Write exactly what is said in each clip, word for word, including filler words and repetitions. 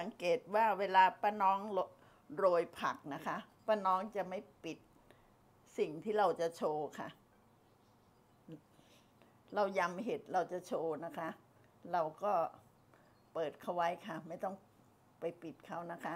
สังเกตว่าเวลาป้าน้องโรยผักนะคะป้าน้องจะไม่ปิดสิ่งที่เราจะโชว์ค่ะเรายำเห็ดเราจะโชว์นะคะเราก็เปิดเขาไว้ค่ะไม่ต้องไปปิดเขานะคะ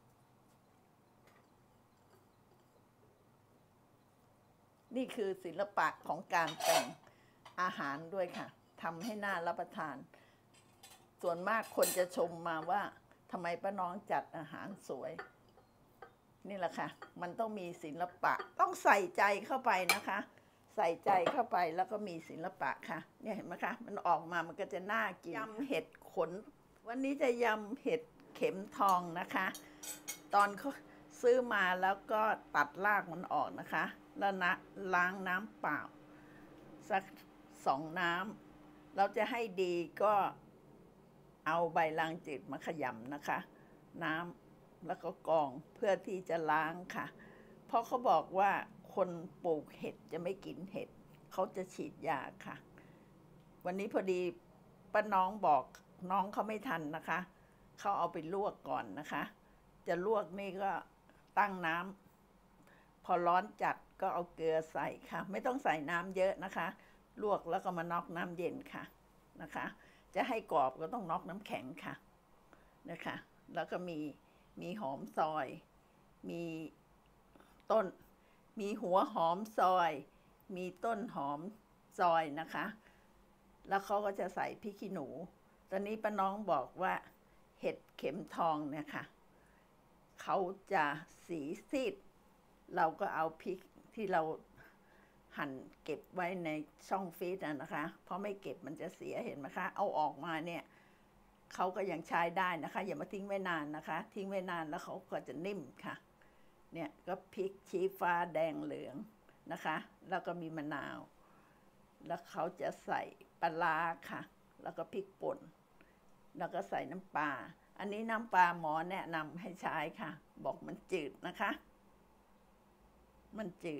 นี่คือศิลปะของการแต่งอาหารด้วยค่ะทำให้น่ารับประทานส่วนมากคนจะชมมาว่าทำไมป้าน้องจัดอาหารสวยนี่แหละค่ะมันต้องมีศิลปะต้องใส่ใจเข้าไปนะคะใส่ใจเข้าไปแล้วก็มีศิลปะค่ะเนี่ยเห็นไหมคะมันออกมามันก็จะน่ากินยำเห็ดขนวันนี้จะยำเห็ดเข็มทองนะคะตอนเขาซื้อมาแล้วก็ตัดรากมันออกนะคะแล้วนะล้างน้ำเปล่าสักสองน้ำเราจะให้ดีก็เอาใบลางจืดมาขยำนะคะน้ำแล้วก็กรองเพื่อที่จะล้างค่ะเพราะเขาบอกว่าคนปลูกเห็ดจะไม่กินเห็ดเขาจะฉีดยาค่ะวันนี้พอดีป้าน้องบอกน้องเขาไม่ทันนะคะเขาเอาไปลวกก่อนนะคะจะลวกนี่ก็ตั้งน้ำพอร้อนจัดก็เอาเกลือใส่ค่ะไม่ต้องใส่น้ำเยอะนะคะลวกแล้วก็มาน็อกน้ำเย็นค่ะนะคะจะให้กรอบก็ต้องน็อกน้ำแข็งค่ะนะคะแล้วก็มีมีหอมซอยมีต้นมีหัวหอมซอยมีต้นหอมซอยนะคะแล้วเขาก็จะใส่พริกขี้หนูตอนนี้ป้าน้องบอกว่าเห็ดเข็มทองเนี่ยค่ะเขาจะสีซีดเราก็เอาพริกที่เราหั่นเก็บไว้ในช่องฟรีซนะคะเพราะไม่เก็บมันจะเสียเห็นไหมคะเอาออกมาเนี่ยเขาก็ยังใช้ได้นะคะอย่ามาทิ้งไว้นานนะคะทิ้งไว้นานแล้วเขาก็จะนิ่มค่ะเนี่ยก็พริกชี้ฟ้าแดงเหลืองนะคะแล้วก็มีมะนาวแล้วเขาจะใส่ปลาร้าค่ะแล้วก็พริกป่นแล้วก็ใส่น้ำปลาอันนี้น้ำปลาหมอแนะนำให้ใช้ค่ะบอกมันจืดนะคะมันจืด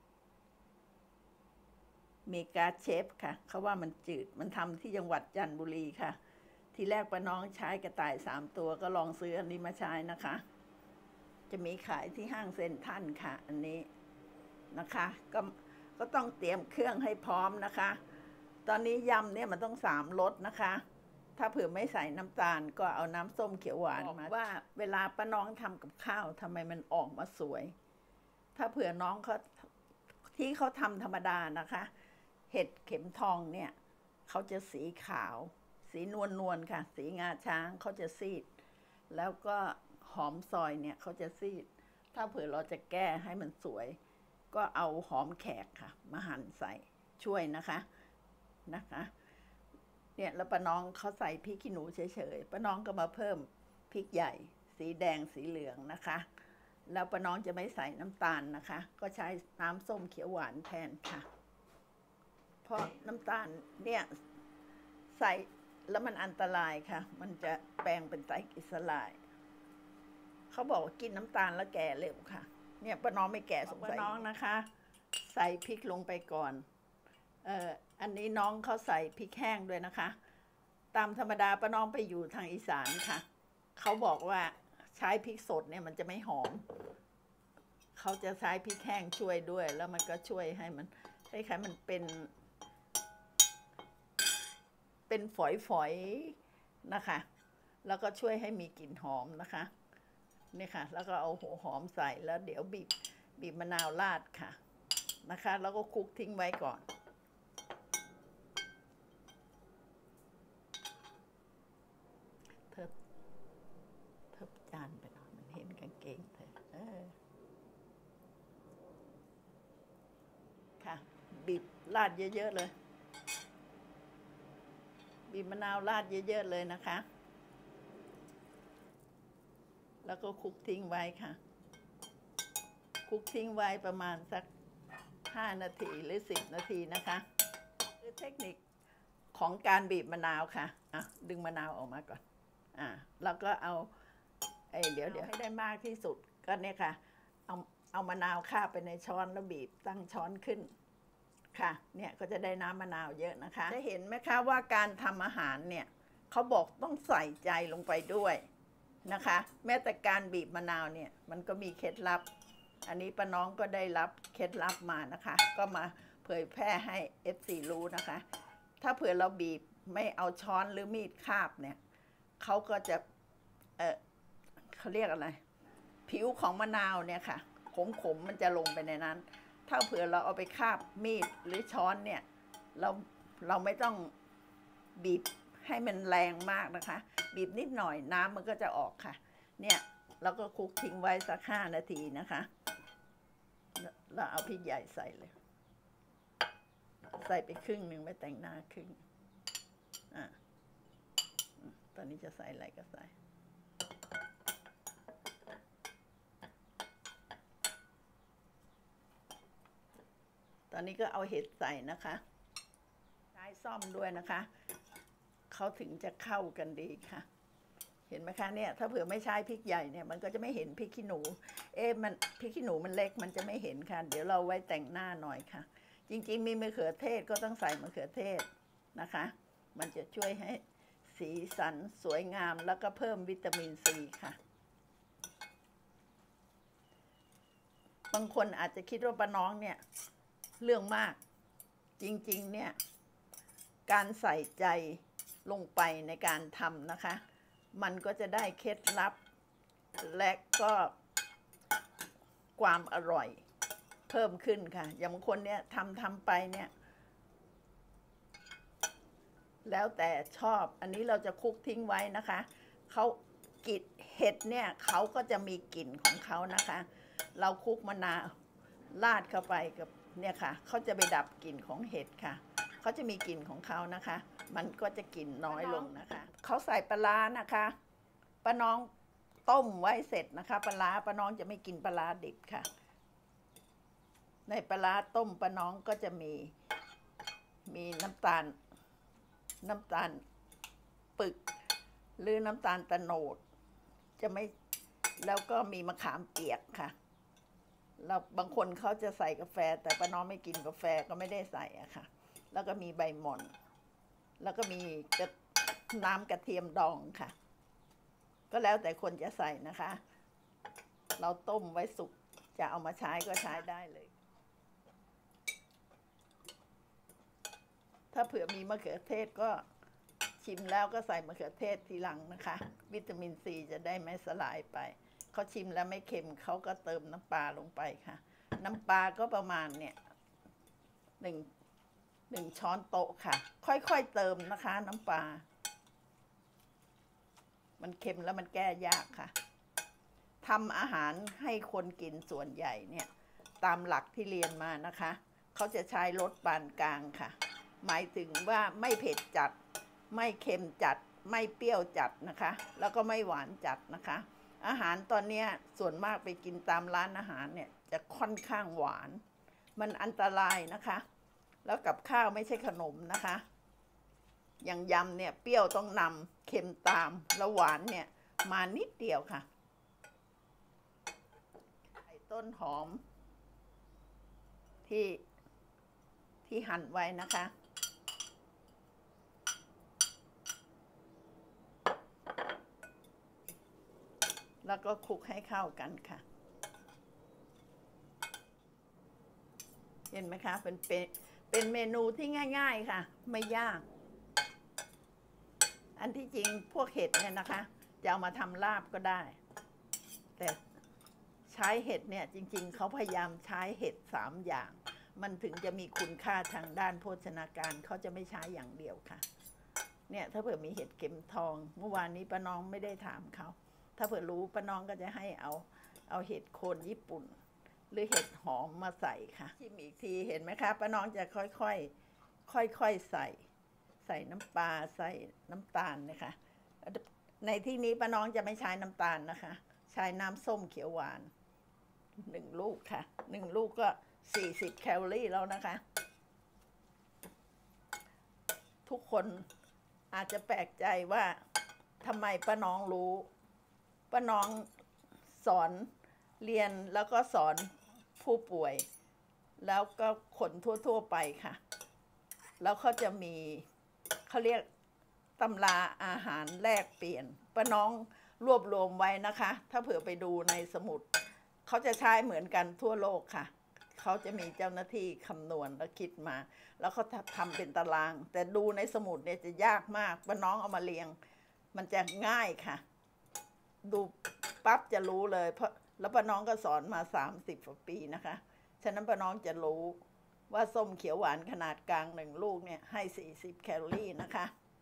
เมกาเชฟค่ะเขาว่ามันจืดมันทำที่จังหวัดจันทบุรีค่ะทีแรกป้าน้องใช้กระต่ายสามตัวก็ลองซื้ออันนี้มาใช้นะคะจะมีขายที่ห้างเซ็นทรัลค่ะอันนี้นะคะก็ก็ต้องเตรียมเครื่องให้พร้อมนะคะตอนนี้ยำเนี่ยมันต้องสามรสนะคะถ้าเผื่อไม่ใส่น้ำตาลก็เอาน้ำส้มเขียวหวานมาว่าเวลาป้าน้องทำกับข้าวทำไมมันออกมาสวยถ้าเผื่อน้องเขาที่เขาทำธรรมดานะคะเห็ดเข็มทองเนี่ยเขาจะสีขาวสีนวลนวลค่ะสีงาช้างเขาจะซีดแล้วก็หอมซอยเนี่ยเขาจะซีดถ้าเผื่อเราจะแก้ให้มันสวยก็เอาหอมแขกค่ะมาหั่นใส่ช่วยนะคะนะคะเนี่ยแล้วป้าน้องเขาใส่พริกขี้หนูเฉยๆป้าน้องก็มาเพิ่มพริกใหญ่สีแดงสีเหลืองนะคะแล้วป้าน้องจะไม่ใส่น้ำตาลนะคะก็ใช้น้ำส้มเขียวหวานแทนค่ะเพราะน้ำตาลเนี่ยใส่แล้วมันอันตรายค่ะมันจะแปลงเป็นไตรกลีเซอไรด์เขาบอกว่ากินน้ำตาลแล้วแก่เร็วค่ะเนี่ยป้าน้องไม่แก่สงสัยป้าน้องนะคะใส่พริกลงไปก่อนเอ่ออันนี้น้องเขาใส่พริกแห้งด้วยนะคะตามธรรมดาป้าน้องไปอยู่ทางอีสานค่ะเขาบอกว่าใช้พริกสดเนี่ยมันจะไม่หอมเขาจะใช้พริกแห้งช่วยด้วยแล้วมันก็ช่วยให้มันคล้ายๆมันเป็นเป็นฝอยๆนะคะแล้วก็ช่วยให้มีกลิ่นหอมนะคะนี่ค่ะแล้วก็เอาหัวหอมใส่แล้วเดี๋ยวบีบบีบมะนาวราดค่ะนะคะแล้วก็คลุกทิ้งไว้ก่อนเธอเธอจานไปหน่อยมันเห็นกางเกงเธอเออค่ะบีบราดเยอะๆเลยบีบมะนาวราดเยอะๆเลยนะคะแล้วก็คลุกทิ้งไว้ค่ะคลุกทิ้งไว้ประมาณสักห้านาทีหรือสิบนาทีนะคะคือเทคนิคของการบีบมะนาวค่ะอ่ะดึงมะนาวออกมาก่อนอ่ะแล้วก็เอาไอ้เดี๋ยวเดี๋ยวให้ได้มากที่สุดก็เนี่ยค่ะเอาเอามะนาวคาบไปในช้อนแล้วบีบตั้งช้อนขึ้นค่ะเนี่ยก็จะได้น้ำมะนาวเยอะนะคะจะเห็นไหมคะว่าการทำอาหารเนี่ยเขาบอกต้องใส่ใจลงไปด้วยนะคะ แม้แต่การบีบมะนาวเนี่ยมันก็มีเคล็ดลับอันนี้ป้าน้องก็ได้รับเคล็ดลับมานะคะก็มาเผยแพร่ให้ เอฟ ซี รู้นะคะถ้าเผื่อเราบีบไม่เอาช้อนหรือมีดคาบเนี่ยเขาก็จะเออเขาเรียกอะไรผิวของมะนาวเนี่ยค่ะขมๆมันจะลงไปในนั้นถ้าเผื่อเราเอาไปคาบมีดหรือช้อนเนี่ยเราเราไม่ต้องบีบให้มันแรงมากนะคะบีบนิดหน่อยน้ำมันก็จะออกค่ะเนี่ยเราก็คลุกทิ้งไว้สักห้านาทีนะคะแล้วเอาพริกใหญ่ใส่เลยใส่ไปครึ่งหนึ่งไม่แต่งหน้าครึ่งอ่ะตอนนี้จะใส่อะไรก็ใส่ตอนนี้ก็เอาเห็ดใส่นะคะใช้ซ่อมด้วยนะคะเขาถึงจะเข้ากันดีค่ะเห็นไหมคะเนี่ยถ้าเผื่อไม่ใช้พริกใหญ่เนี่ยมันก็จะไม่เห็นพริกขี้หนูเอ๊ะมันพริกขี้หนูมันเล็กมันจะไม่เห็นค่ะเดี๋ยวเราไว้แต่งหน้าหน่อยค่ะจริงๆมีมะเขือเทศก็ต้องใส่มะเขือเทศนะคะมันจะช่วยให้สีสันสวยงามแล้วก็เพิ่มวิตามินซีค่ะบางคนอาจจะคิดว่าป้าน้องเนี่ยเรื่องมากจริงๆเนี่ยการใส่ใจลงไปในการทำนะคะมันก็จะได้เคล็ดลับและก็ความอร่อยเพิ่มขึ้นค่ะอย่างบางคนเนี่ยทำทำไปเนี่ยแล้วแต่ชอบอันนี้เราจะคลุกทิ้งไว้นะคะเขากลิ่นเห็ดเนี่ยเขาก็จะมีกลิ่นของเขานะคะเราคลุกมะนาวราดเข้าไปกับเนี่ยค่ะเขาจะไปดับกลิ่นของเห็ดค่ะเขาจะมีกลิ่นของเขานะคะมันก็จะกลิ่นน้อยลงนะคะเขาใส่ปลาร้านะคะป้าน้องต้มไว้เสร็จนะคะปลาร้าป้าน้องจะไม่กินปลาร้าดิบค่ะในปลาร้าต้มป้าน้องก็จะมีมีน้ำตาลน้ำตาลปึกหรือน้ำตาลตะโนดจะไม่แล้วก็มีมะขามเปียกค่ะแล้วบางคนเขาจะใส่กาแฟแต่ป้าน้องไม่กินกาแฟก็ไม่ได้ใส่อะค่ะแล้วก็มีใบหม่อนแล้วก็มีน้ำกระเทียมดองค่ะก็แล้วแต่คนจะใส่นะคะเราต้มไว้สุกจะเอามาใช้ก็ใช้ได้เลยถ้าเผื่อมีมะเขือเทศก็ชิมแล้วก็ใส่มะเขือเทศทีหลังนะคะวิตามินซีจะได้ไม่สลายไปเขาชิมแล้วไม่เค็มเขาก็เติมน้ำปลาลงไปค่ะน้ำปลาก็ประมาณเนี่ยหนึ่งหนึ่งช้อนโต๊ะค่ะค่อยๆเติมนะคะน้ำปลามันเค็มแล้วมันแก้ยากค่ะทำอาหารให้คนกินส่วนใหญ่เนี่ยตามหลักที่เรียนมานะคะเขาจะใช้รสปานกลางค่ะหมายถึงว่าไม่เผ็ดจัดไม่เค็มจัดไม่เปรี้ยวจัดนะคะแล้วก็ไม่หวานจัดนะคะอาหารตอนนี้ส่วนมากไปกินตามร้านอาหารเนี่ยจะค่อนข้างหวานมันอันตรายนะคะแล้วกับข้าวไม่ใช่ขนมนะคะอย่างยำเนี่ยเปรี้ยวต้องนำเค็มตามแล้วหวานเนี่ยมานิดเดียวค่ะใส่ต้นหอมที่ที่หั่นไว้นะคะแล้วก็คลุกให้เข้ากันค่ะเห็นไหมคะเป็นเป็นเป็นเมนูที่ง่ายๆค่ะไม่ยากอันที่จริงพวกเห็ดเนี่ยนะคะจะเอามาทำลาบก็ได้แต่ใช้เห็ดเนี่ยจริงๆเขาพยายามใช้เห็ดสามอย่างมันถึงจะมีคุณค่าทางด้านโภชนาการเขาจะไม่ใช้อย่างเดียวค่ะเนี่ยถ้าเผื่อมีเห็ดเข็มทองเมื่อวานนี้ป้าน้องไม่ได้ถามเขาถ้าเผื่อรู้ป้าน้องก็จะให้เอาเอาเห็ดโคนญี่ปุ่นหรือเห็ดหอมมาใส่ค่ะชิมอีกทีเห็นไหมคะป้าน้องจะค่อยๆค่อยๆใส่ใส่น้ำปลาใส่น้ำตาลนะคะในที่นี้ป้าน้องจะไม่ใช้น้ำตาลนะคะใช้น้ำส้มเขียวหวานหนึ่งลูกค่ะหนึ่งลูกก็สี่สิบแคลอรี่แล้วนะคะทุกคนอาจจะแปลกใจว่าทำไมป้าน้องรู้ป้าน้องสอนเรียนแล้วก็สอนผู้ป่วยแล้วก็คนทั่วๆไปค่ะแล้วเขาจะมีเขาเรียกตำราอาหารแลกเปลี่ยนป้าน้องรวบรวมไว้นะคะ ถ้าเผื่อไปดูในสมุดเขาจะใช้เหมือนกันทั่วโลกค่ะเขาจะมีเจ้าหน้าที่คำนวณและคิดมา แล้วเขาทำเป็นตาราง แต่ดูในสมุดเนี่ยจะยากมากป้าน้องเอามาเรียงมันจะง่ายค่ะดูปั๊บจะรู้เลยเพราะแล้วป้าน้องก็สอนมาสามสิบกว่าปีนะคะฉะนั้นป้าน้องจะรู้ว่าส้มเขียวหวานขนาดกลางหนึ่งลูกเนี่ยให้สี่สิบแคลอรี่นะคะ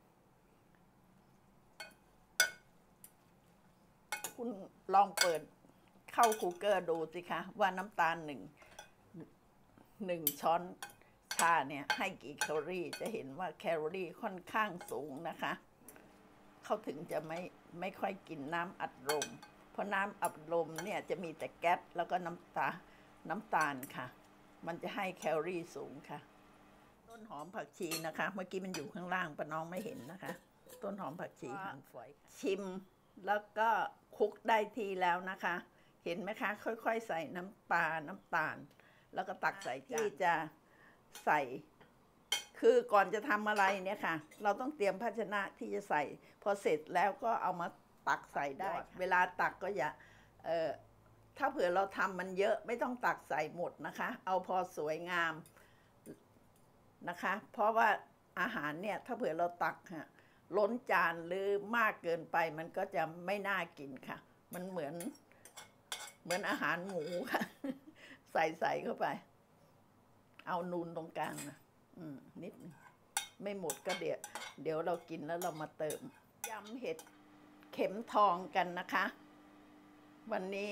คุณลองเปิดเข้า Google ดูสิคะว่าน้ำตาลหนึ่งหนึ่งช้อนชาเนี่ยให้กี่แคลอรี่จะเห็นว่าแคลอรี่ค่อนข้างสูงนะคะเขาถึงจะไม่ไม่ค่อยกินน้ำอัดลมเพราะน้ำอัดลมเนี่ยจะมีแต่แก๊สแล้วก็น้ำตาน้ำตาลค่ะมันจะให้แคลอรี่สูงค่ะต้นหอมผักชีนะคะเมื่อกี้มันอยู่ข้างล่างป้าน้องไม่เห็นนะคะต้นหอมผักชีหั่นฝอยชิมแล้วก็คลุกได้ทีแล้วนะคะเห็นไหมคะค่อยๆใส่น้ำปลาน้ำตาลแล้วก็ตักใส่ที่จะใส่คือก่อนจะทำอะไรเนี่ยค่ะเราต้องเตรียมภาชนะที่จะใส่พอเสร็จแล้วก็เอามาตักใส่ได้เวลาตักก็อย่าเอ่อถ้าเผื่อเราทำมันเยอะไม่ต้องตักใส่หมดนะคะเอาพอสวยงามนะคะเพราะว่าอาหารเนี่ยถ้าเผื่อเราตักฮะล้นจานหรือมากเกินไปมันก็จะไม่น่ากินค่ะมันเหมือนเหมือนอาหารหมูค่ะใส่ใส่เข้าไปเอานูนตรงกลางนะอืมนิดนึงไม่หมดก็เดี๋ยวเดี๋ยวเรากินแล้วเรามาเติมยำเห็ดเข็มทองกันนะคะวันนี้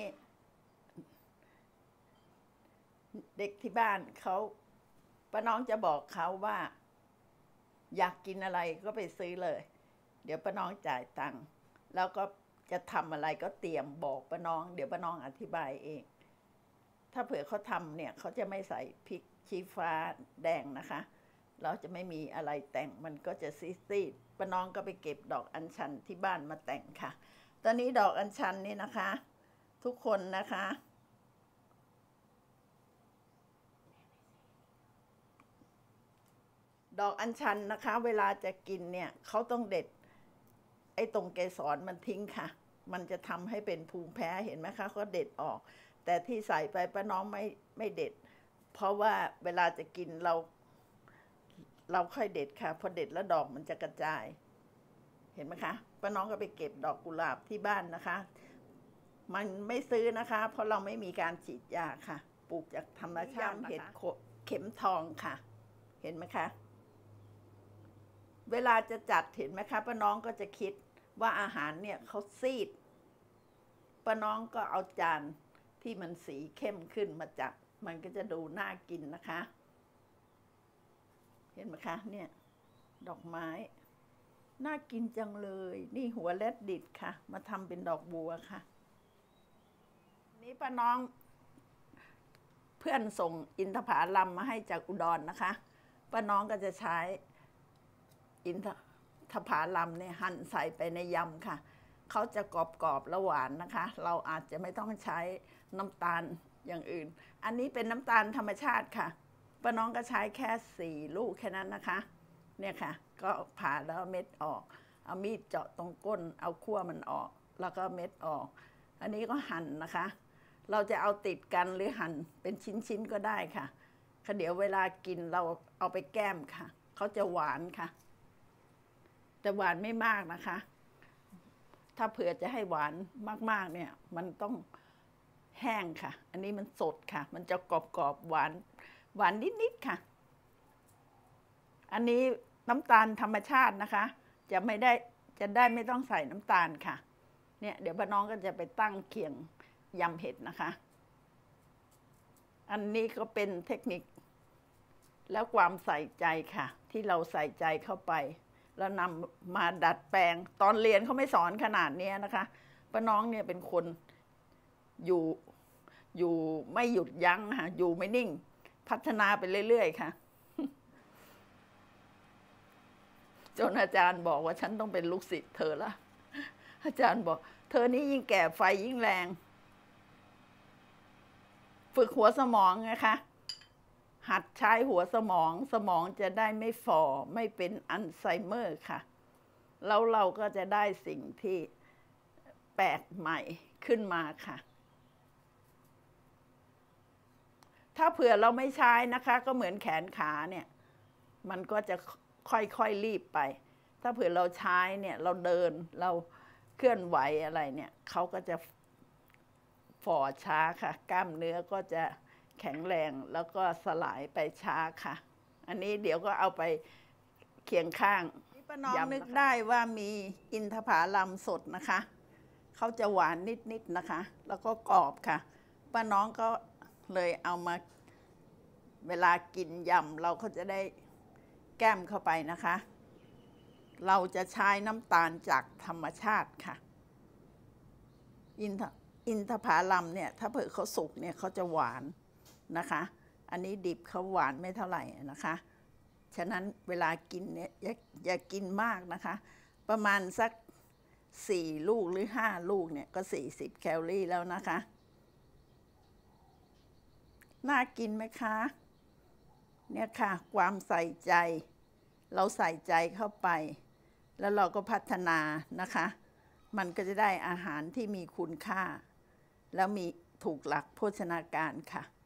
เด็กที่บ้านเขาป้าน้องจะบอกเขาว่าอยากกินอะไรก็ไปซื้อเลยเดี๋ยวป้าน้องจ่ายตังค์แล้วก็จะทำอะไรก็เตรียมบอกป้าน้องเดี๋ยวป้าน้องอธิบายเองถ้าเผื่อเขาทำเนี่ยเขาจะไม่ใส่พริกชี้ฟ้าแดงนะคะแล้วจะไม่มีอะไรแต่งมันก็จะซีดๆป้าน้องก็ไปเก็บดอกอัญชันที่บ้านมาแต่งค่ะตอนนี้ดอกอัญชันนี่นะคะทุกคนนะคะดอกอัญชันนะคะเวลาจะกินเนี่ยเขาต้องเด็ดไอ้ตรงเกสรมันทิ้งค่ะมันจะทำให้เป็นภูมิแพ้เห็นไหมคะเขาเด็ดออกแต่ที่ใส่ไปป้าน้องไม่ไม่เด็ดเพราะว่าเวลาจะกินเราเราค่อยเด็ดค่ะพอเด็ดแล้วดอกมันจะกระจายเห็นไหมคะป้าน้องก็ไปเก็บดอกกุหลาบที่บ้านนะคะมันไม่ซื้อนะคะเพราะเราไม่มีการฉีดยาค่ะปลูกจากธรรมชาติเห็ดเข็มทองค่ะเห็นไหมคะเวลาจะจัดเห็นไหมคะป้าน้องก็จะคิดว่าอาหารเนี่ยเขาซีดป้าน้องก็เอาจานที่มันสีเข้มขึ้นมาจัดมันก็จะดูน่ากินนะคะเห็นไหมคะเนี่ยดอกไม้น่ากินจังเลยนี่หัวแรดดิดค่ะมาทำเป็นดอกบัวค่ะนี่ป้าน้องเพื่อนส่งอินทผลัมมาให้จากอุดรนะคะป้าน้องก็จะใช้อินทผลัมเนี่ยหั่นใส่ไปในยำค่ะเขาจะกรอบๆและหวานนะคะเราอาจจะไม่ต้องใช้น้ำตาลอย่างอื่นอันนี้เป็นน้ำตาลธรรมชาติค่ะป้าน้องก็ใช้แค่สี่ลูกแค่นั้นนะคะเนี่ยค่ะก็ผ่าแล้วเม็ดออกเอามีดเจาะตรงก้นเอาขั้วมันออกแล้วก็เม็ดออกอันนี้ก็หั่นนะคะเราจะเอาติดกันหรือหั่นเป็นชิ้นๆก็ได้ค่ะเดี๋ยวเวลากินเราเอาไปแก้มค่ะเขาจะหวานค่ะแต่หวานไม่มากนะคะถ้าเผื่อจะให้หวานมากๆเนี่ยมันต้องแห้งค่ะอันนี้มันสดค่ะมันจะกรอบๆหวานหวานนิดๆค่ะอันนี้น้ำตาลธรรมชาตินะคะจะไม่ได้จะได้ไม่ต้องใส่น้ำตาลค่ะเนี่ยเดี๋ยวป้าน้องก็จะไปตั้งเคียงยำเห็ดนะคะอันนี้ก็เป็นเทคนิคแล้วความใส่ใจค่ะที่เราใส่ใจเข้าไปแล้วนำมาดัดแปลงตอนเรียนเขาไม่สอนขนาดนี้นะคะป้าน้องเนี่ยเป็นคนอยู่อยู่ไม่หยุดยั้งค่ะอยู่ไม่นิ่งพัฒนาไปเรื่อยๆค่ะจนอาจารย์บอกว่าฉันต้องเป็นลูกศิษย์เธอละอาจารย์บอกเธอนี่ยิ่งแก่ไฟยิ่งแรงฝึกหัวสมองนะคะหัดใช้หัวสมองสมองจะได้ไม่ฝ่อไม่เป็นอัลไซเมอร์ค่ะแล้วเราก็จะได้สิ่งที่แปลกใหม่ขึ้นมาค่ะถ้าเผื่อเราไม่ใช้นะคะก็เหมือนแขนขาเนี่ยมันก็จะค่อยๆรีบไปถ้าเผื่อเราใช้เนี่ยเราเดินเราเคลื่อนไหวอะไรเนี่ยเขาก็จะฝ่อช้าค่ะกล้ามเนื้อก็จะแข็งแรงแล้วก็สลายไปช้าค่ะอันนี้เดี๋ยวก็เอาไปเคียงข้างป้าน้องนึกได้ว่ามีอินทผลัมสดนะคะเขาจะหวานนิดๆนะคะแล้วก็กรอบค่ะป้าน้องก็เลยเอามาเวลากินยำเราก็จะได้แก้มเข้าไปนะคะเราจะใช้น้ำตาลจากธรรมชาติค่ะอินทอินทผลัมเนี่ยถ้าเผื่อเขาสุกเนี่ยเขาจะหวานนะคะอันนี้ดิบเขาหวานไม่เท่าไหร่นะคะฉะนั้นเวลากินเนี่ยอย่าอย่ากินมากนะคะประมาณสักสี่ลูกหรือห้าลูกเนี่ยก็สี่สิบแคลอรี่แล้วนะคะน่ากินไหมคะเนี่ยค่ะความใส่ใจเราใส่ใจเข้าไปแล้วเราก็พัฒนานะคะมันก็จะได้อาหารที่มีคุณค่าแล้วมีถูกหลักโภชนาการค่ะ